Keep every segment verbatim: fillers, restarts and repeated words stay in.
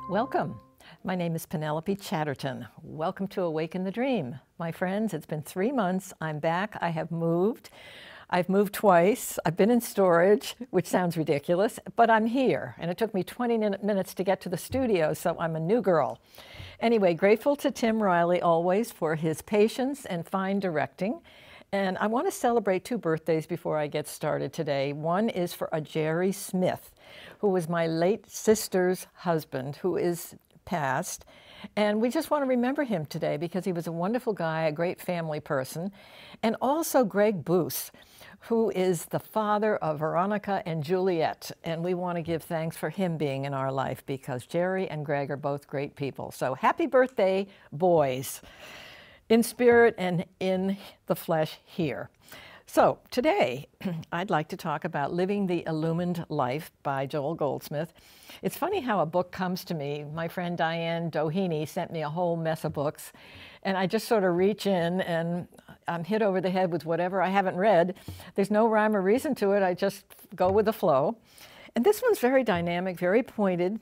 Welcome. My name is Penelope Chatterton. Welcome to Awaken the Dream. My friends, it's been three months. I'm back. I have moved. I've moved twice. I've been in storage, which sounds ridiculous, but I'm here. And it took me twenty minutes to get to the studio, so I'm a new girl. Anyway, grateful to Tim Riley always for his patience and fine directing. And I want to celebrate two birthdays before I get started today. One is for a Jerry Smith, who was my late sister's husband, who is passed. And we just want to remember him today because he was a wonderful guy, a great family person. And also Greg Booth, who is the father of Veronica and Juliet. And we want to give thanks for him being in our life because Jerry and Greg are both great people. So happy birthday, boys, in spirit and in the flesh here. So today, I'd like to talk about Living the Illumined Life by Joel Goldsmith. It's funny how a book comes to me. My friend Diane Doheny sent me a whole mess of books, and I just sort of reach in and I'm hit over the head with whatever I haven't read. There's no rhyme or reason to it. I just go with the flow. And this one's very dynamic, very pointed.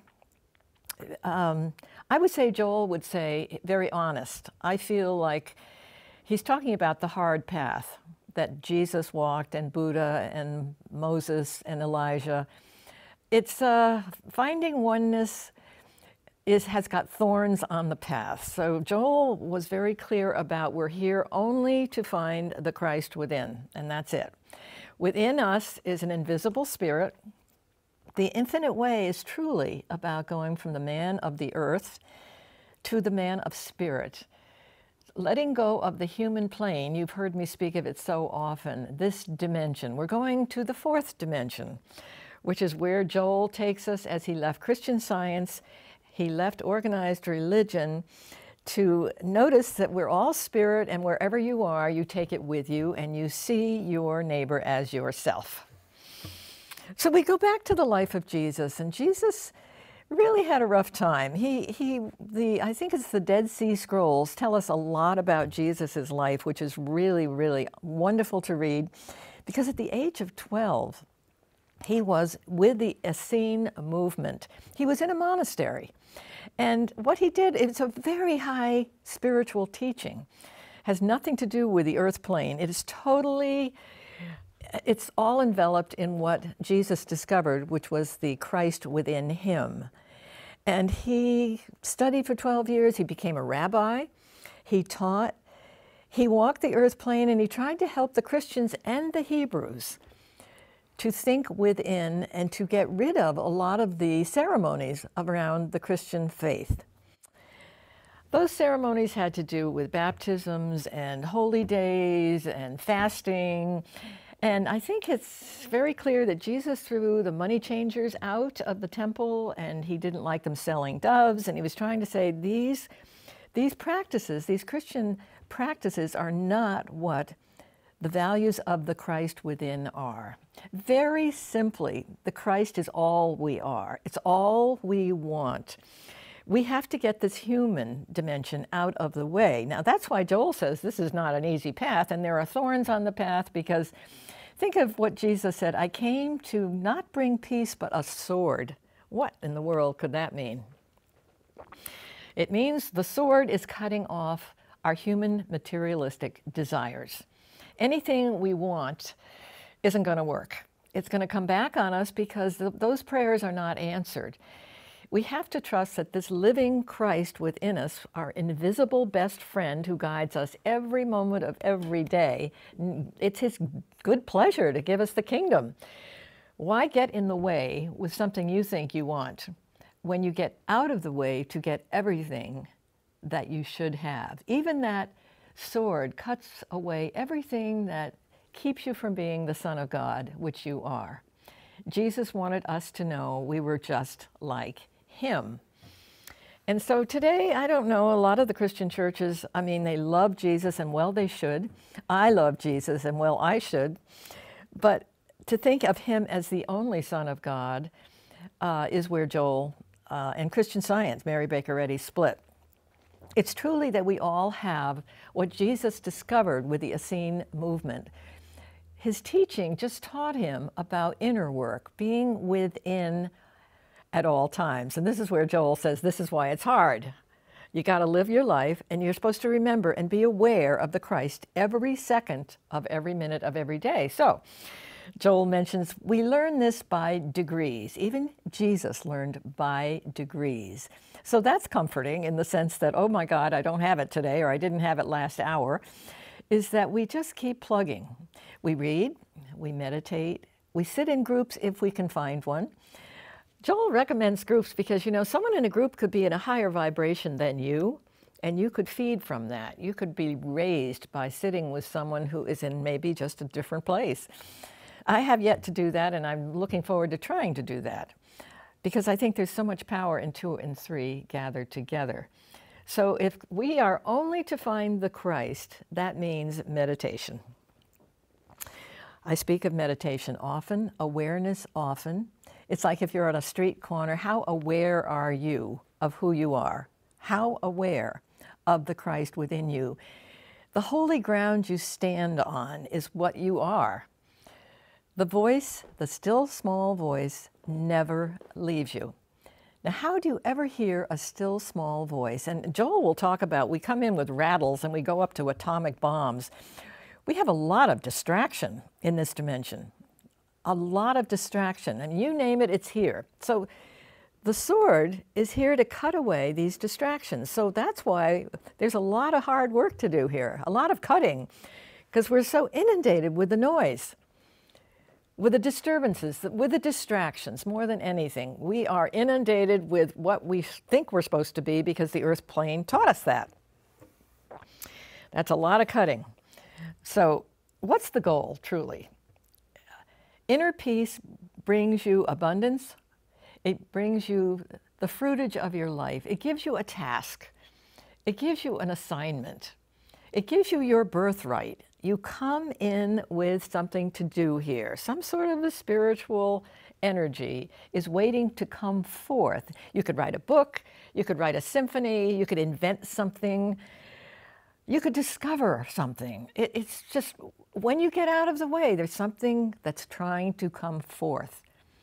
Um, I would say Joel would say very honest. I feel like he's talking about the hard path that Jesus walked, and Buddha and Moses and Elijah. It's uh, finding oneness is, has got thorns on the path. So Joel was very clear about we're here only to find the Christ within, and that's it. Within us is an invisible spirit. The infinite way is truly about going from the man of the earth to the man of spirit. Letting go of the human plane, you've heard me speak of it so often, this dimension. We're going to the fourth dimension, which is where Joel takes us as he left Christian Science, he left organized religion to notice that we're all spirit, and wherever you are, you take it with you and you see your neighbor as yourself. So we go back to the life of Jesus, and Jesus really had a rough time. He, he, the, I think it's the Dead Sea Scrolls tell us a lot about Jesus's life, which is really, really wonderful to read, because at the age of twelve, he was with the Essene movement. He was in a monastery, and what he did, it's a very high spiritual teaching, has nothing to do with the earth plane. It is totally, it's all enveloped in what Jesus discovered, which was the Christ within him. And he studied for twelve years. He became a rabbi. He taught. He walked the earth plane, and he tried to help the Christians and the Hebrews to think within and to get rid of a lot of the ceremonies around the Christian faith. Those ceremonies had to do with baptisms and holy days and fasting. And I think it's very clear that Jesus threw the money changers out of the temple, and he didn't like them selling doves, and he was trying to say these, these practices, these Christian practices are not what the values of the Christ within are. Very simply, the Christ is all we are. It's all we want. We have to get this human dimension out of the way. Now, that's why Joel says this is not an easy path, and there are thorns on the path, because think of what Jesus said, I came to not bring peace, but a sword. What in the world could that mean? It means the sword is cutting off our human materialistic desires. Anything we want isn't going to work. It's going to come back on us because th- those prayers are not answered. We have to trust that this living Christ within us, our invisible best friend who guides us every moment of every day, it's his good pleasure to give us the kingdom. Why get in the way with something you think you want when you get out of the way to get everything that you should have? Even that sword cuts away everything that keeps you from being the Son of God, which you are. Jesus wanted us to know we were just like him. And so today, I don't know, a lot of the Christian churches, I mean, they love Jesus, and well, they should. I love Jesus, and well, I should. But to think of him as the only Son of God uh, is where Joel uh, and Christian Science, Mary Baker Eddy, split. It's truly that we all have what Jesus discovered with the Essene movement. His teaching just taught him about inner work, being within at all times. And this is where Joel says, this is why it's hard. You got to live your life, and you're supposed to remember and be aware of the Christ every second of every minute of every day. So Joel mentions we learn this by degrees. Even Jesus learned by degrees. So that's comforting in the sense that, oh my God, I don't have it today, or I didn't have it last hour, is that we just keep plugging. We read, we meditate, we sit in groups if we can find one. Joel recommends groups because, you know, someone in a group could be in a higher vibration than you, and you could feed from that. You could be raised by sitting with someone who is in maybe just a different place. I have yet to do that, and I'm looking forward to trying to do that because I think there's so much power in two and three gathered together. So if we are only to find the Christ, that means meditation. I speak of meditation often, awareness often. It's like if you're on a street corner, how aware are you of who you are? How aware of the Christ within you? The holy ground you stand on is what you are. The voice, the still small voice, never leaves you. Now, how do you ever hear a still small voice? And Joel will talk about, we come in with rattles and we go up to atomic bombs. We have a lot of distraction in this dimension. A lot of distraction, and you name it, it's here. So the sword is here to cut away these distractions. So that's why there's a lot of hard work to do here, a lot of cutting, because we're so inundated with the noise, with the disturbances, with the distractions, more than anything. We are inundated with what we think we're supposed to be because the earth plane taught us that. That's a lot of cutting. So what's the goal, truly? Inner peace brings you abundance. It brings you the fruitage of your life. It gives you a task. It gives you an assignment. It gives you your birthright. You come in with something to do here. Some sort of a spiritual energy is waiting to come forth. You could write a book. You could write a symphony. You could invent something. You could discover something. It, it's just, when you get out of the way, there's something that's trying to come forth.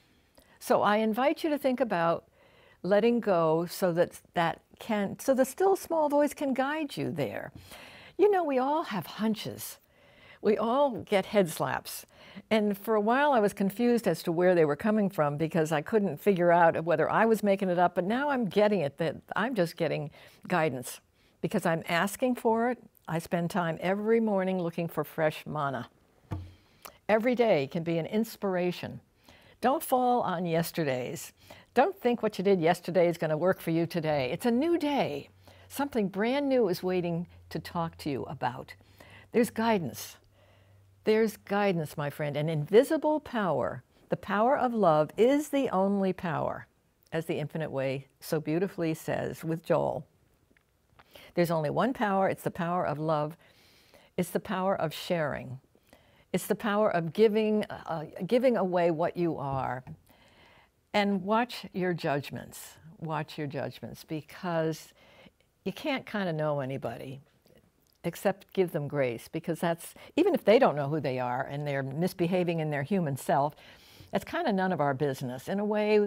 So I invite you to think about letting go so that that can, so the still small voice can guide you there. You know, we all have hunches. We all get head slaps. And for a while I was confused as to where they were coming from because I couldn't figure out whether I was making it up, but now I'm getting it, that I'm just getting guidance. Because I'm asking for it. I spend time every morning looking for fresh manna. Every day can be an inspiration. Don't fall on yesterday's. Don't think what you did yesterday is going to work for you today. It's a new day. Something brand new is waiting to talk to you about. There's guidance. There's guidance, my friend. An invisible power. The power of love is the only power, as the Infinite Way so beautifully says with Joel. There's only one power. It's the power of love. It's the power of sharing. It's the power of giving, uh, giving away what you are. And watch your judgments. Watch your judgments, because you can't kind of know anybody except give them grace, because that's, even if they don't know who they are and they're misbehaving in their human self, that's kind of none of our business. In a way,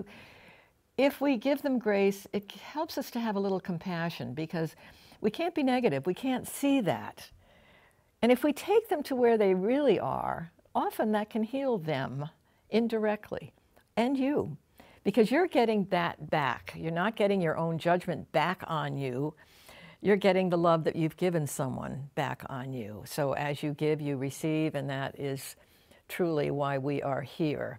if we give them grace, it helps us to have a little compassion, because we can't be negative. We can't see that. And if we take them to where they really are, often that can heal them indirectly, and you, because you're getting that back. You're not getting your own judgment back on you. You're getting the love that you've given someone back on you. So as you give, you receive, and that is truly why we are here.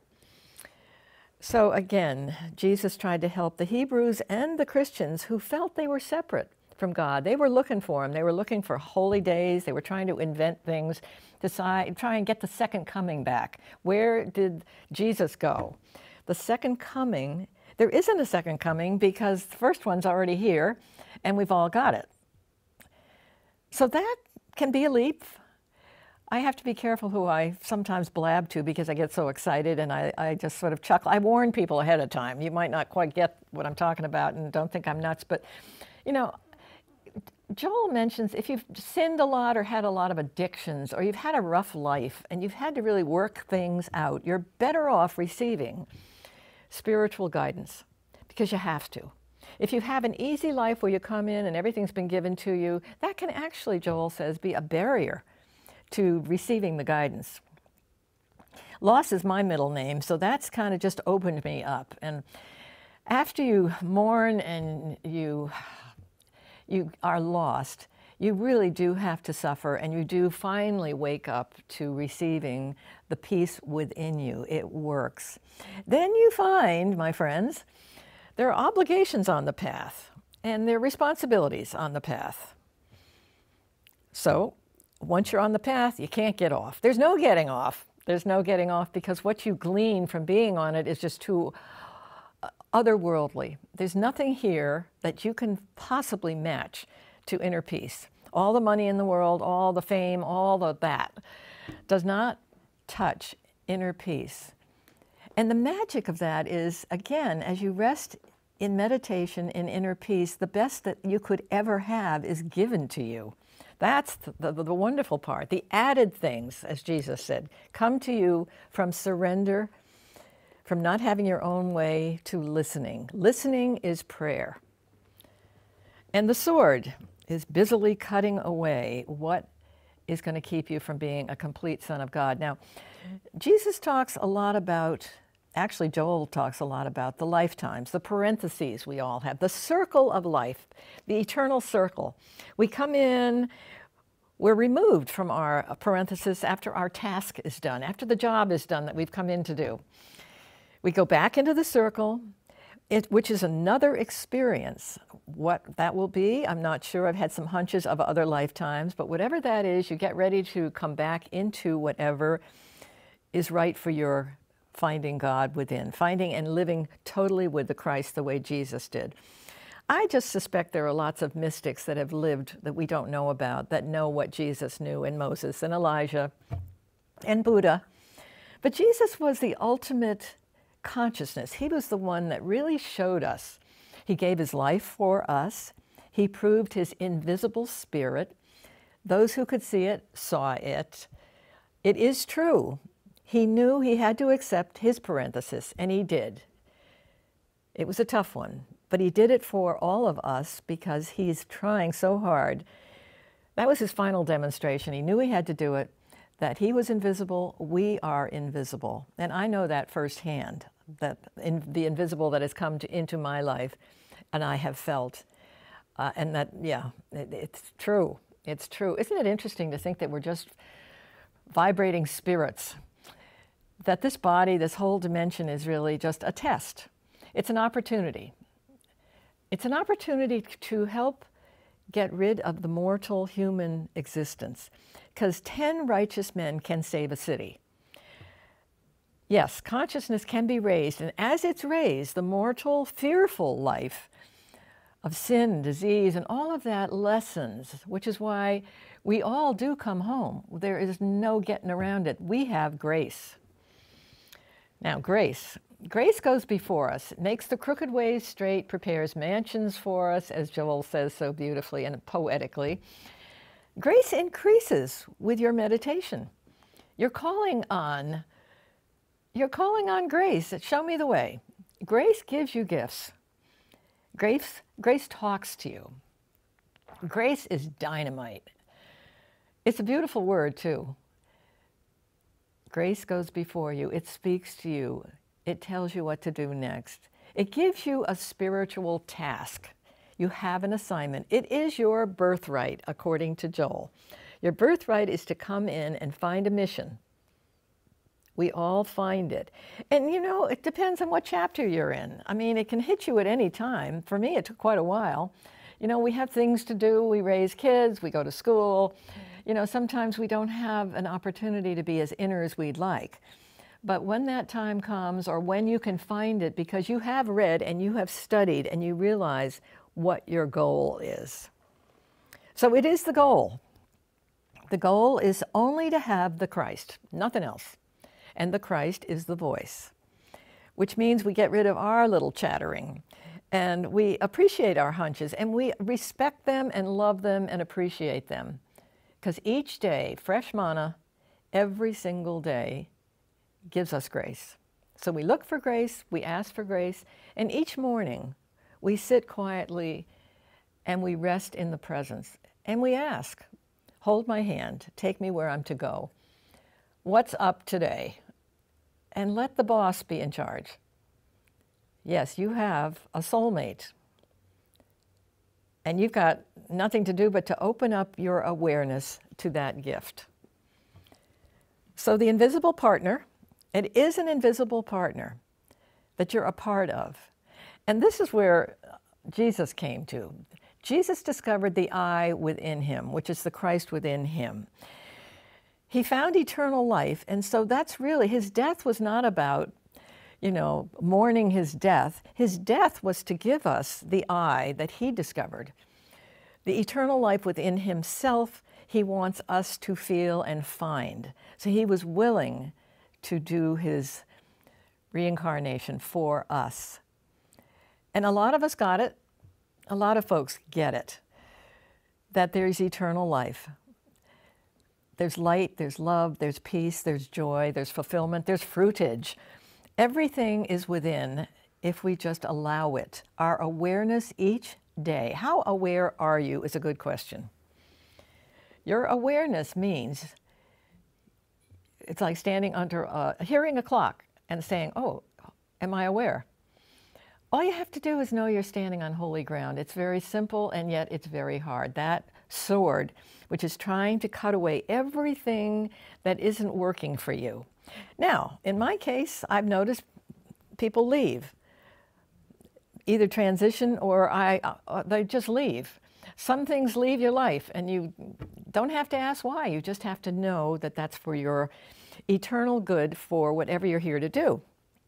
So again, Jesus tried to help the Hebrews and the Christians who felt they were separate from God. They were looking for him. They were looking for holy days. They were trying to invent things to try and get the second coming back. Where did Jesus go? The second coming, there isn't a second coming because the first one's already here and we've all got it. So that can be a leap. I have to be careful who I sometimes blab to because I get so excited and I, I just sort of chuckle. I warn people ahead of time. You might not quite get what I'm talking about and don't think I'm nuts, but you know, Joel mentions if you've sinned a lot or had a lot of addictions or you've had a rough life and you've had to really work things out, you're better off receiving spiritual guidance, because you have to. If you have an easy life where you come in and everything's been given to you, that can actually, Joel says, be a barrier to receiving the guidance. Loss is my middle name, so that's kind of just opened me up. And after you mourn and you, you are lost, you really do have to suffer, and you do finally wake up to receiving the peace within you. It works. Then you find, my friends, there are obligations on the path, and there are responsibilities on the path. So once you're on the path, you can't get off. There's no getting off. There's no getting off, because what you glean from being on it is just too otherworldly. There's nothing here that you can possibly match to inner peace. All the money in the world, all the fame, all of that does not touch inner peace. And the magic of that is, again, as you rest in meditation, in inner peace, the best that you could ever have is given to you. That's the, the, the wonderful part. The added things, as Jesus said, come to you from surrender, from not having your own way, to listening. Listening is prayer. And the sword is busily cutting away what is going to keep you from being a complete son of God. Now, Jesus talks a lot about, actually Joel talks a lot about the lifetimes, the parentheses we all have, the circle of life, the eternal circle. We come in, we're removed from our parenthesis after our task is done, after the job is done that we've come in to do. We go back into the circle, it, which is another experience. What that will be, I'm not sure. I've had some hunches of other lifetimes, but whatever that is, you get ready to come back into whatever is right for your finding God within, finding and living totally with the Christ the way Jesus did. I just suspect there are lots of mystics that have lived that we don't know about, that know what Jesus knew, and Moses and Elijah and Buddha. But Jesus was the ultimate consciousness. He was the one that really showed us. He gave his life for us. He proved his invisible spirit. Those who could see it saw it. It is true. He knew he had to accept his parenthesis, and he did. It was a tough one, but he did it for all of us because he's trying so hard. That was his final demonstration. He knew he had to do it, that he was invisible, we are invisible. And I know that firsthand, that in, the invisible that has come to, into my life, and I have felt. Uh, and that, yeah, it, it's true. It's true. Isn't it interesting to think that we're just vibrating spirits? That this body, this whole dimension is really just a test. It's an opportunity. It's an opportunity to help get rid of the mortal human existence, because ten righteous men can save a city. Yes, consciousness can be raised, and as it's raised, the mortal, fearful life of sin, disease, and all of that lessens, which is why we all do come home. There is no getting around it. We have grace. Now, grace. Grace goes before us. It makes the crooked ways straight, prepares mansions for us, as Joel says so beautifully and poetically. Grace increases with your meditation. You're calling on, you're calling on grace. Show me the way. Grace gives you gifts. Grace, grace talks to you. Grace is dynamite. It's a beautiful word, too. Grace goes before you. It speaks to you. It tells you what to do next. It gives you a spiritual task. You have an assignment. It is your birthright, according to Joel. Your birthright is to come in and find a mission. We all find it. And you know, it depends on what chapter you're in. I mean, it can hit you at any time. For me, it took quite a while. You know, we have things to do. We raise kids. We go to school. You know, sometimes we don't have an opportunity to be as inner as we'd like. But when that time comes, or when you can find it, because you have read and you have studied and you realize what your goal is. So it is the goal. The goal is only to have the Christ, nothing else. And the Christ is the voice, which means we get rid of our little chattering, and we appreciate our hunches, and we respect them and love them and appreciate them. Because each day, fresh manna, every single day, gives us grace. So we look for grace, we ask for grace, and each morning we sit quietly and we rest in the presence. And we ask, hold my hand, take me where I'm to go. What's up today? And let the boss be in charge. Yes, you have a soulmate. And you've got nothing to do but to open up your awareness to that gift. So the invisible partner, it is an invisible partner that you're a part of. And this is where Jesus came to. Jesus discovered the I within him, which is the Christ within him. He found eternal life, and so that's really, his death was not about, you know, mourning his death. His death was to give us the I that he discovered. The eternal life within himself, he wants us to feel and find. So he was willing to do his reincarnation for us. And a lot of us got it. A lot of folks get it, that there's eternal life. There's light, there's love, there's peace, there's joy, there's fulfillment, there's fruitage. Everything is within if we just allow it. Our awareness each day. How aware are you is a good question. Your awareness means it's like standing under, a, hearing a clock and saying, oh, am I aware? All you have to do is know you're standing on holy ground. It's very simple, and yet it's very hard. That sword, which is trying to cut away everything that isn't working for you. Now, in my case, I've noticed people leave, either transition or I, uh, they just leave. Some things leave your life, and you don't have to ask why. You just have to know that that's for your eternal good for whatever you're here to do.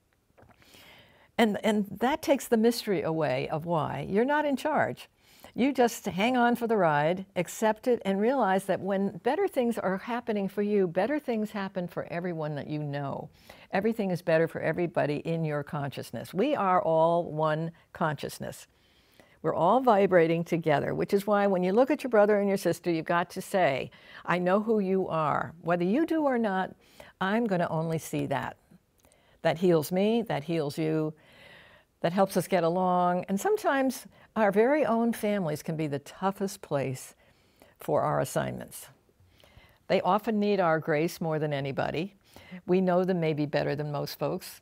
And, and that takes the mystery away of why. You're not in charge. You just hang on for the ride, accept it, and realize that when better things are happening for you, better things happen for everyone that you know. Everything is better for everybody in your consciousness. We are all one consciousness. We're all vibrating together, which is why when you look at your brother and your sister, you've got to say, I know who you are. Whether you do or not, I'm going to only see that. That heals me, that heals you, that helps us get along. And sometimes our very own families can be the toughest place for our assignments. They often need our grace more than anybody. We know them maybe better than most folks.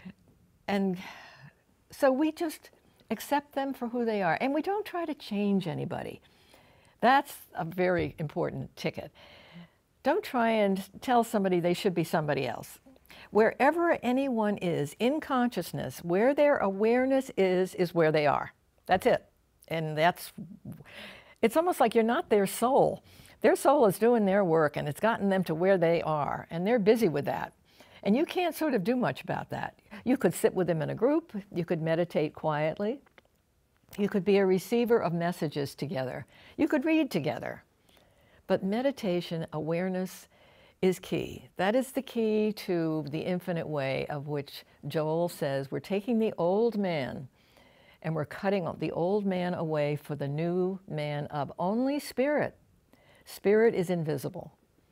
And so we just accept them for who they are. And we don't try to change anybody. That's a very important ticket. Don't try and tell somebody they should be somebody else. Wherever anyone is in consciousness, where their awareness is, is where they are. That's it. And that's, it's almost like you're not their soul. Their soul is doing their work, and it's gotten them to where they are, and they're busy with that. And you can't sort of do much about that. You could sit with them in a group. You could meditate quietly. You could be a receiver of messages together. You could read together. But meditation, awareness, is key. That is the key to the infinite way of which Joel says we're taking the old man and we're cutting the old man away for the new man of only spirit. Spirit is invisible.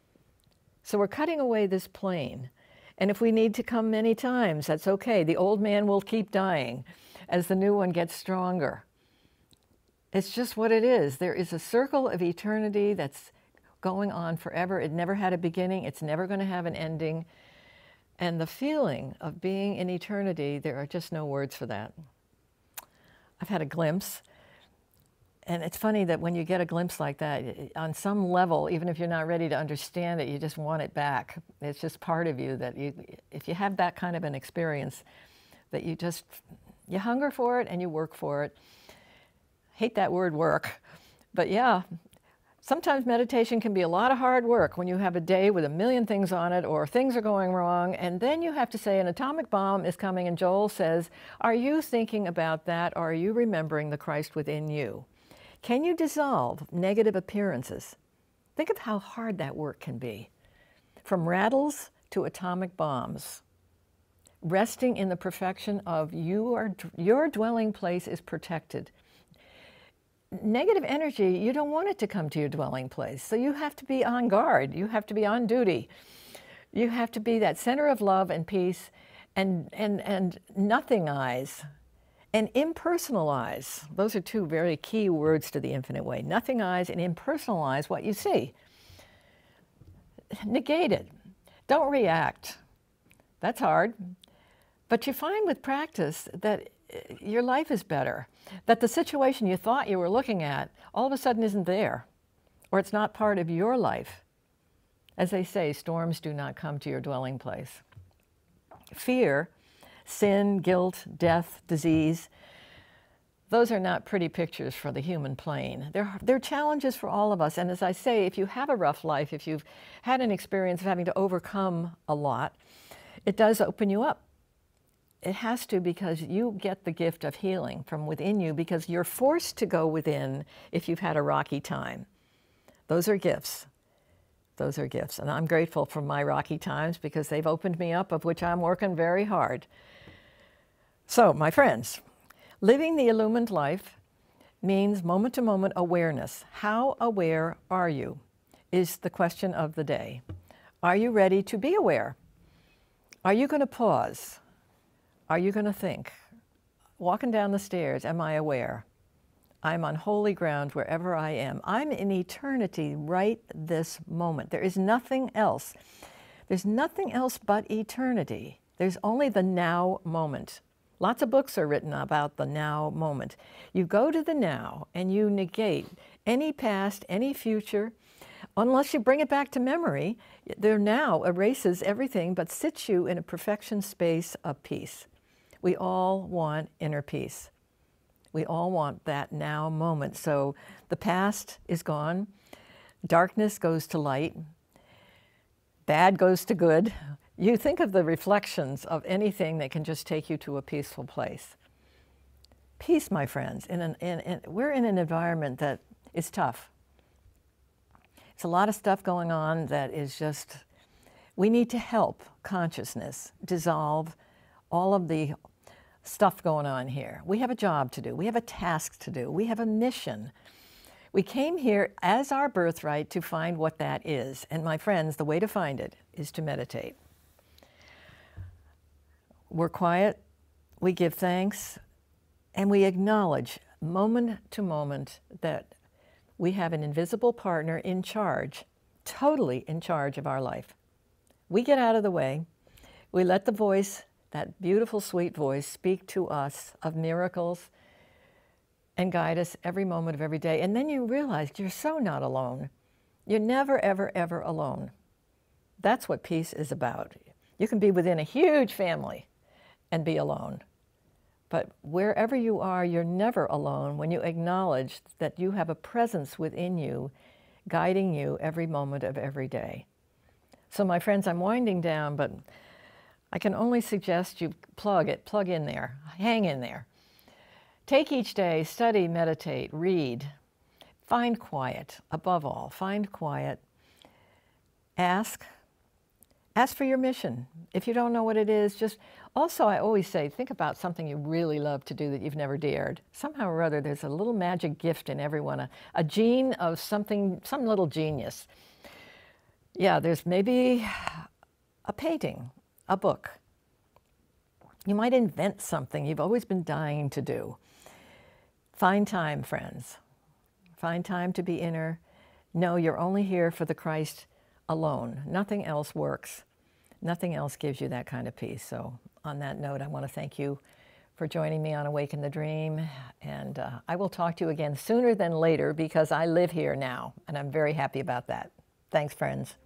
So we're cutting away this plane. And if we need to come many times, that's okay. The old man will keep dying as the new one gets stronger. It's just what it is. There is a circle of eternity that's going on forever. It never had a beginning. It's never going to have an ending. And the feeling of being in eternity, there are just no words for that. I've had a glimpse. And it's funny that when you get a glimpse like that, on some level, even if you're not ready to understand it, you just want it back. It's just part of you that you, if you have that kind of an experience, that you just, you hunger for it and you work for it. Hate that word work, but yeah, sometimes meditation can be a lot of hard work when you have a day with a million things on it or things are going wrong, and then you have to say an atomic bomb is coming, and Joel says, are you thinking about that, or are you remembering the Christ within you? Can you dissolve negative appearances? Think of how hard that work can be. From rattles to atomic bombs. Resting in the perfection of you are, your dwelling place is protected. Negative energy, you don't want it to come to your dwelling place. So you have to be on guard. You have to be on duty. You have to be that center of love and peace and, and, and nothing eyes, and impersonal eyes. Those are two very key words to the infinite way. Nothing eyes and impersonal eyes, what you see. Negate it. Don't react. That's hard. But you find with practice that your life is better, that the situation you thought you were looking at all of a sudden isn't there, or it's not part of your life. As they say, storms do not come to your dwelling place. Fear, sin, guilt, death, disease, those are not pretty pictures for the human plane. They're, they're challenges for all of us. And as I say, if you have a rough life, if you've had an experience of having to overcome a lot, it does open you up. It has to, because you get the gift of healing from within you, because you're forced to go within if you've had a rocky time. Those are gifts. Those are gifts. And I'm grateful for my rocky times because they've opened me up, of which I'm working very hard. So, my friends, living the illumined life means moment-to-moment awareness. How aware are you is the question of the day. Are you ready to be aware? Are you going to pause? Are you going to think? Walking down the stairs, am I aware? I'm on holy ground wherever I am. I'm in eternity right this moment. There is nothing else. There's nothing else but eternity. There's only the now moment. Lots of books are written about the now moment. You go to the now and you negate any past, any future, unless you bring it back to memory. The now erases everything but sits you in a perfection space of peace. We all want inner peace. We all want that now moment. So the past is gone. Darkness goes to light. Bad goes to good. You think of the reflections of anything that can just take you to a peaceful place. Peace, my friends. In an, in, in, we're in an environment that is tough. It's a lot of stuff going on that is just, we need to help consciousness dissolve all of the stuff going on here. We have a job to do. We have a task to do. We have a mission. We came here as our birthright to find what that is. And my friends, the way to find it is to meditate. We're quiet, we give thanks, and we acknowledge moment to moment that we have an invisible partner in charge, totally in charge of our life. We get out of the way. We let the voice, that beautiful, sweet voice, speak to us of miracles and guide us every moment of every day. And then you realize you're so not alone. You're never, ever, ever alone. That's what peace is about. You can be within a huge family and be alone. But wherever you are, you're never alone when you acknowledge that you have a presence within you guiding you every moment of every day. So my friends, I'm winding down, but I can only suggest you plug it, plug in there, hang in there. Take each day, study, meditate, read, find quiet, above all, find quiet. Ask, ask for your mission. If you don't know what it is, just, also I always say, think about something you really love to do that you've never dared. Somehow or other, there's a little magic gift in everyone, a, a gene of something, some little genius. Yeah, there's maybe a painting, a book. You might invent something you've always been dying to do. Find time, friends. Find time to be inner. Know you're only here for the Christ alone. Nothing else works. Nothing else gives you that kind of peace. So on that note, I want to thank you for joining me on Awaken the Dream. And uh, I will talk to you again sooner than later because I live here now, and I'm very happy about that. Thanks, friends.